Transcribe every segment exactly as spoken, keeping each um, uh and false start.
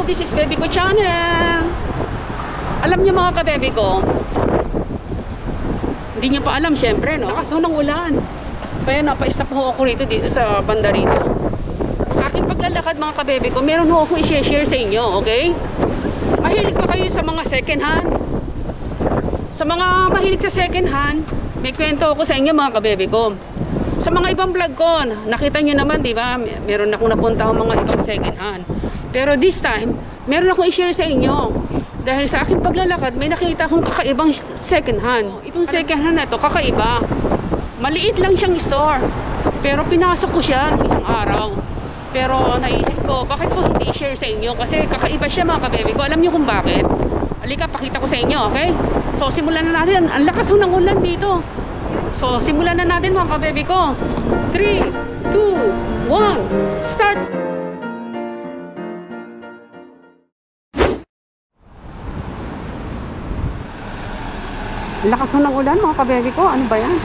this is BEBEKO channel. Alam niyo mga ka-BEBEKO, hindi niyo pa alam syempre, no? Lakas ng ulan. Kaya napa-stop ho ako rito dito sa banda rito. Sa aking paglalakad mga ka-BEBEKO, meron ho akong i-share sa inyo, okay? Mahilig pa kayo sa mga second hand? Sa mga mahilig sa second hand, may kwento ako sa inyo mga ka-BEBEKO. Sa mga ibang vlog ko, nakita nyo naman, di ba? Meron akong napunta ang mga ibang second hand. Pero this time, meron akong i-share sa inyo. Dahil sa aking paglalakad, may nakita akong kakaibang second hand. Itong second hand na ito, kakaiba. Maliit lang siyang store. Pero pinasok ko siya ng isang araw. Pero naisip ko, bakit ko hindi i-share sa inyo? Kasi kakaiba siya mga ka-BEBEKO. Alam nyo kung bakit? Halika, pakita ko sa inyo, okay? So, simulan na natin. Ang lakas ng ulan dito. So, simulan na natin mga ka-BEBEKO. three, two, one, start! Lakas ng ulan mga ka-BEBEKO. Ano ba yan?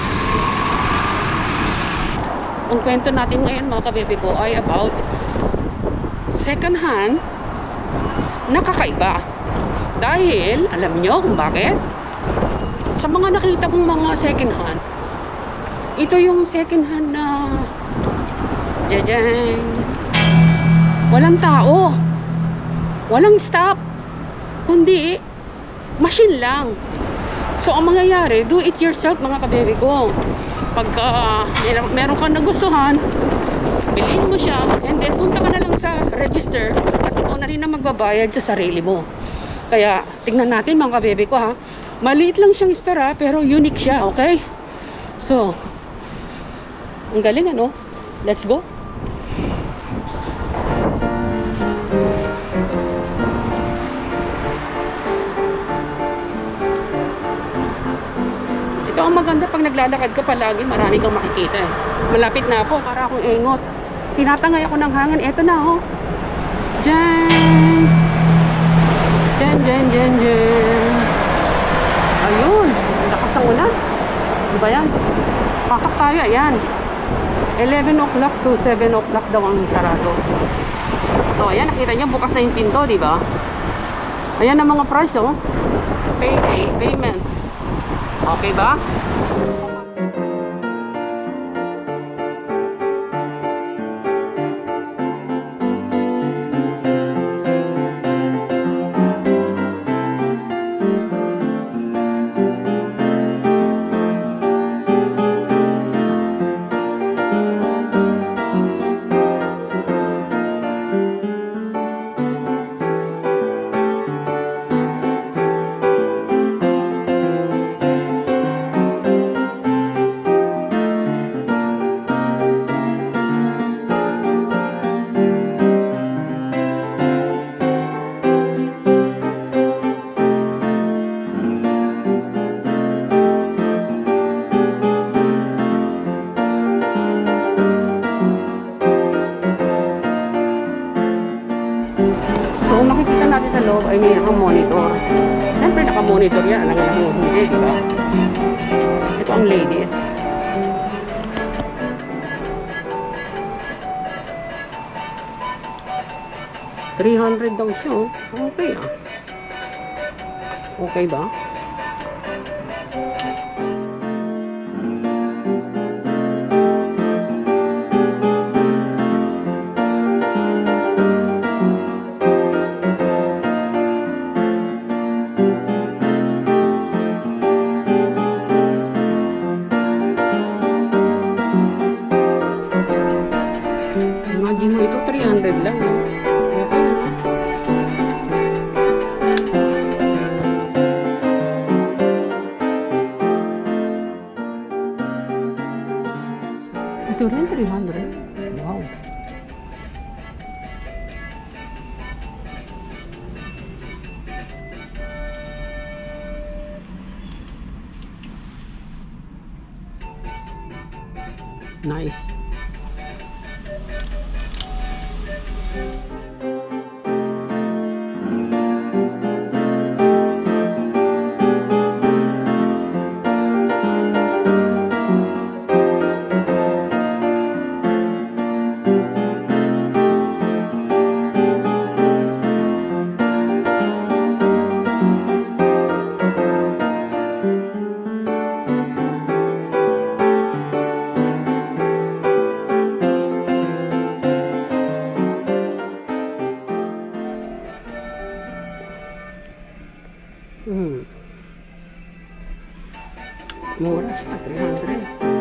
Ang kwento natin ngayon mga ka-BEBEKO ay about second hand na kakaiba. Dahil, alam nyo kung bakit? Sa mga nakita kong mga second hand, ito yung second hand na jajang, walang tao, walang staff, kundi machine lang. So ang mangyayari, do it yourself mga ka-BEBEKO. Pagka uh, meron kang nagustuhan, bilhin mo siya, and then punta ka na lang sa register at ikaw na rin na magbabayad sa sarili mo. Kaya tingnan natin mga ka-BEBEKO ha. Maliit lang siyang store ha, pero unique siya, okay? So, ang galing ano? Let's go! Ito ang maganda pag naglalakad ka palagi, marami kang makikita eh. Malapit na ako, para akong engot. Tinatangay ako ng hangin, eto na oh. Diyan! Diyan, diyan, diyan, diyan. Ayun, lakas ng ulan. Ano ba yan? Pasok tayo, ayan. eleven o'clock to seven o'clock daw ang sarado. So, ayan, nakita nyo, bukas na yung pinto, di ba? Ayan ang mga price, oh. Pay, pay, payment. Okay ba? So, makikita natin sa loob ay may naka-monitor. Siyempre, naka-monitor yan. Alam nga lang hindi, di ba? Ito ang ladies. three hundred daw siya, oh. Okay, ah. Okay ba? Imagine mo ito, three hundred lang. Okay na. Ito rin, three hundred. Wow. Nice. na siya, three hundred.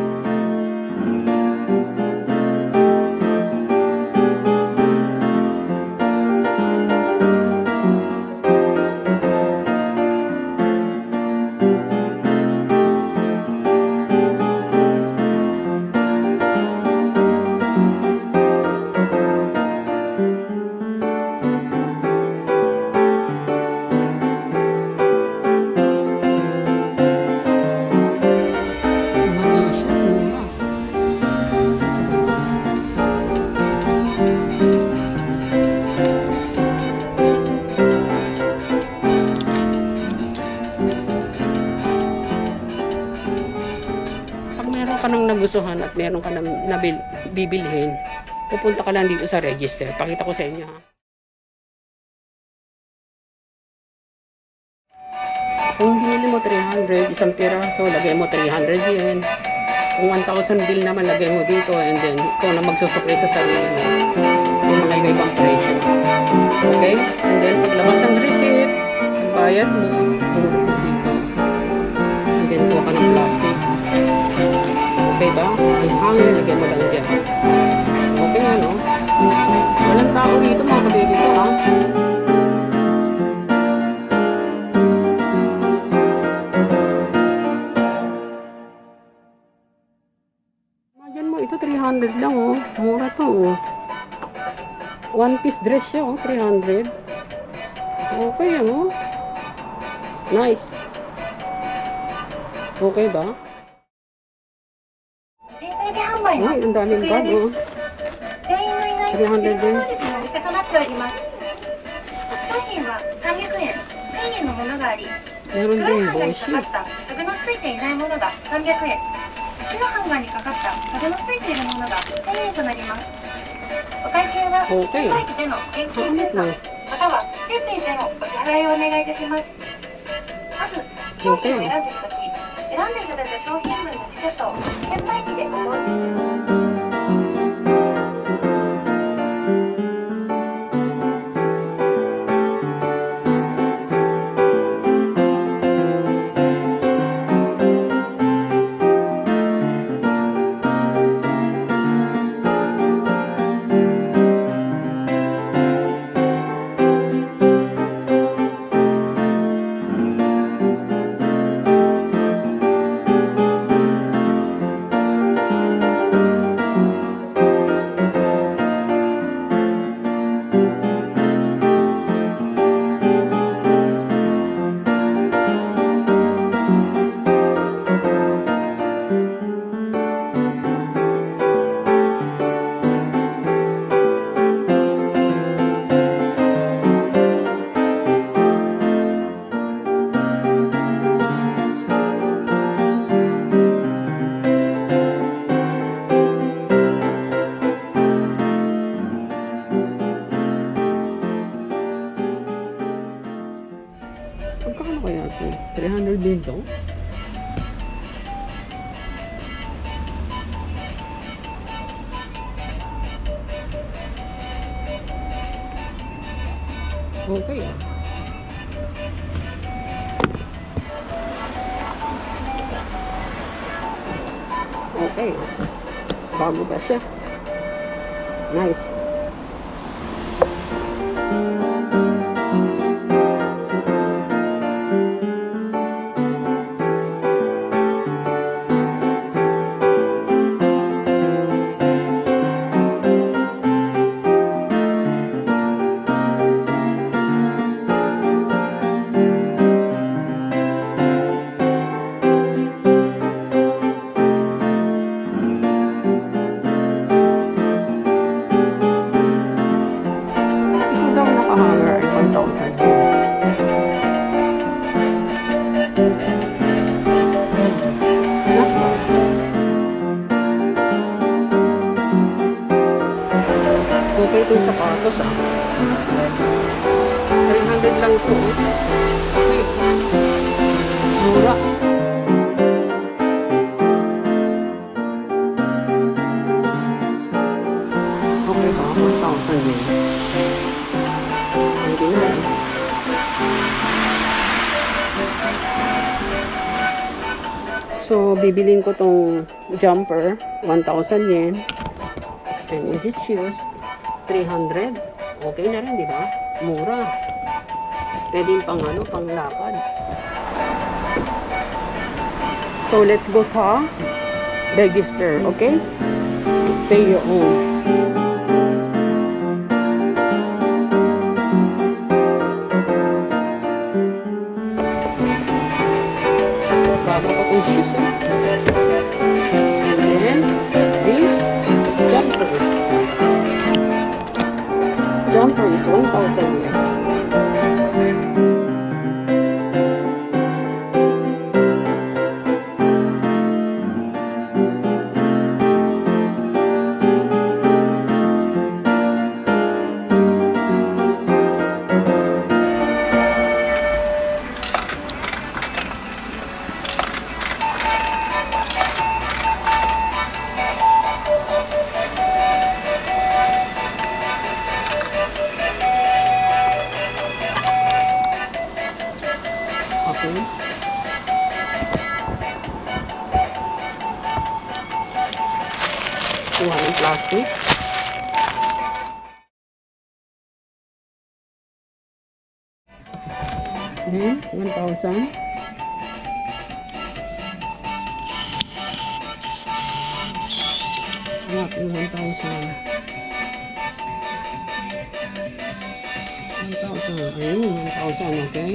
Ka nang nagustuhan at meron ka nang nabil, bibilhin, pupunta ka lang dito sa register. Pakita ko sa inyo, ha. Kung binili mo three hundred, isang piraso, lagay mo three hundred yen. Kung one thousand bill naman, lagay mo dito. And then, ikaw na magsusupply sa sarili mo. Yung mga iba-ibang presyo. Okay? And then, paglabas ng receipt, bayad mo, pumulot mo dito. And then, kuha ka ng plastic. Okay ba? Ang hangin, lagyan mo lang dyan. Okay, ano? Walang tao dito, mga kababy ko, ha? Imagine mo, ito three hundred lang, oh. Mura to, oh. One piece dress siya, oh. three hundred. Okay, ano? Nice. Okay ba? Ay, ang daming bag, oh. three hundred din. Meron din boshi. Okay. Okay. Okay. 選んでいただいた商品分のチケットを券売機でご購入。 Pagkakano kaya ito? three hundred din to? Okay ah. Okay. Bago ba siya? Nice. Okay ito yung sapatos ah. three hundred lang ito. Okay. Mura. Okay ba? one thousand din. Hindi na eh. So, bibilin ko tong jumper, one thousand yen. And these shoes, three hundred. Okay na rin, di ba? Mura. Pwede pang ano, pang lakad. So, let's go sa register, okay? Pay your own. Bago pa kong shoes, eh. And then, this jumper. Jumper is one thousand yen. Kuha ng plastic. Then, one thousand. Anak, yung one thousand. one thousand. Ayun, one thousand, okay?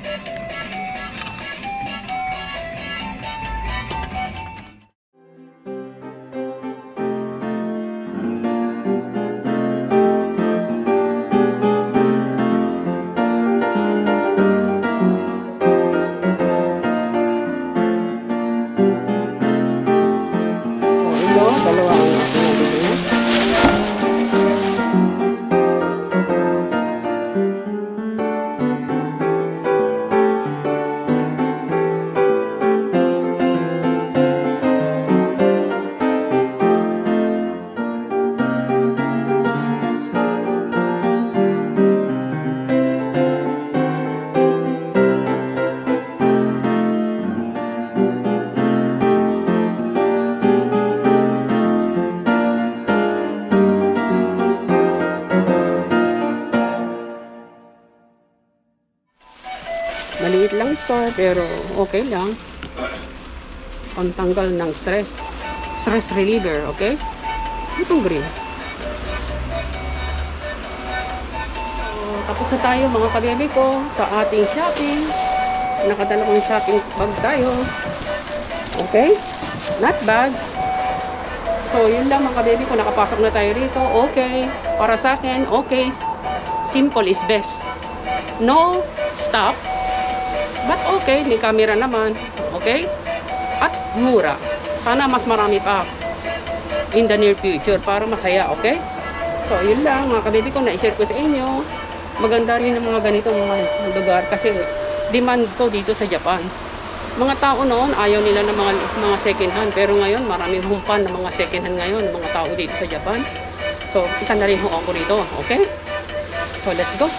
Dalawa ang nabili. Maliit lang store pero okay lang. Pantanggal ng stress. Stress reliever, okay? Itong green. So, tapos na tayo mga kabebe ko sa ating shopping. Nakadalawang shopping bag tayo. Okay? Not bad. So, yun lang mga kabebe ko. Nakapasok na tayo rito. Okay. Para sa akin, okay. Simple is best. No stop. But okay, may camera naman. Okay? At mura. Sana mas marami pa in the near future para masaya, okay? So, yun lang mga kabebe ko, na-share ko sa inyo. Maganda rin ang mga ganitong mga lugar kasi demand to dito sa Japan. Mga tao noon, ayaw nila ng mga, mga second hand. Pero ngayon, maraming humpan ng mga second hand ngayon, ng mga tao dito sa Japan. So, isa na rin ho ako rito, okay? So, let's go.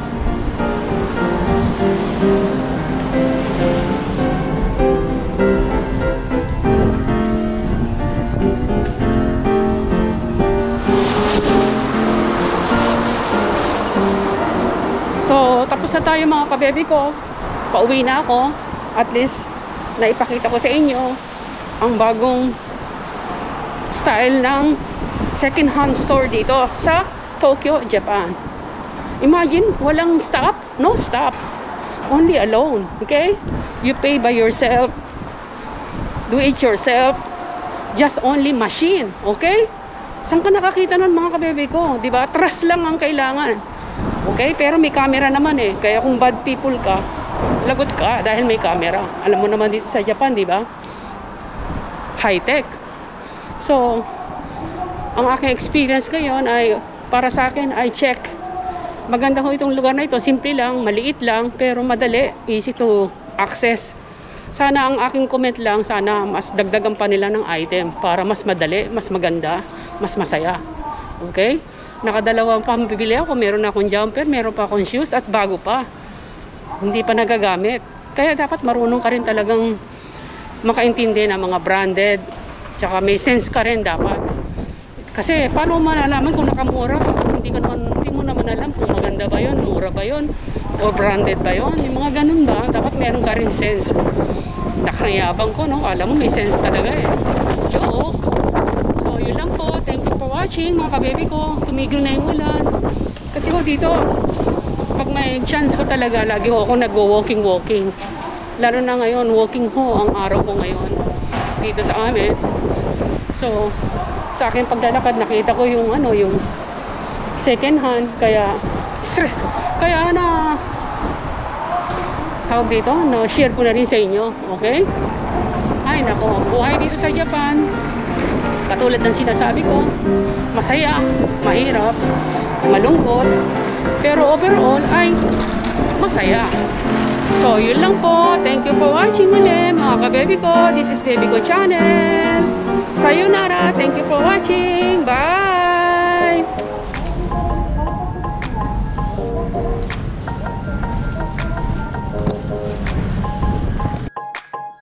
So, tapos na tayo mga kabebe ko. Pauwi na ako. At least, naipakita ko sa inyo ang bagong style ng second-hand store dito sa Tokyo, Japan. Imagine, walang stop. No stop. Only alone. Okay? You pay by yourself. Do it yourself. Just only machine. Okay? Saan ka nakakita nun mga kabebe ko? Diba? Trust lang ang kailangan. Okay? Pero may camera naman eh. Kaya kung bad people ka, lagot ka dahil may camera. Alam mo naman dito sa Japan, di ba? High-tech. So, ang aking experience ngayon ay, para sa akin, ay check. Maganda ho itong lugar na ito. Simple lang, maliit lang, pero madali. Easy to access. Sana ang aking comment lang, sana mas dagdagan pa nila ng item para mas madali, mas maganda, mas masaya. Okay? Nakadalawang pambibili ako. Meron akong jumper, meron pa akong shoes at bago pa. Hindi pa nagagamit. Kaya dapat marunong ka rin talagang makaintindi ng mga branded. Tsaka may sense ka rin dapat. Kasi paano mo malalaman kung nakamura? Hindi, ka naman, hindi mo naman alam kung maganda ba yun, mura ba yun, o branded ba yun. Yung mga ganun ba? Dapat meron ka rin sense. Nakayabang ko, no? Alam mo, may sense talaga eh. Joke. So, yun lang po. Thank you for watching, mga kababy ko. Tumigil na yung ulan. Kasi ko dito, pag may chance ko talaga, lagi ko ako nag-walking-walking. Lalo na ngayon, walking ho ang araw ko ngayon dito sa amin. So, sa akin paglalakad, nakita ko yung ano, yung second hand. Kaya, kaya na, tawag dito, no, share ko na rin sa inyo. Okay? Ay, nako, buhay dito sa Japan. Katulad ng sinasabi ko, masaya, mahirap, malungkot, pero overall ay masaya. So, yun lang po. Thank you for watching ulit, mga ka-baby ko. This is BEBEKO channel. Sayonara. Thank you for watching. Bye!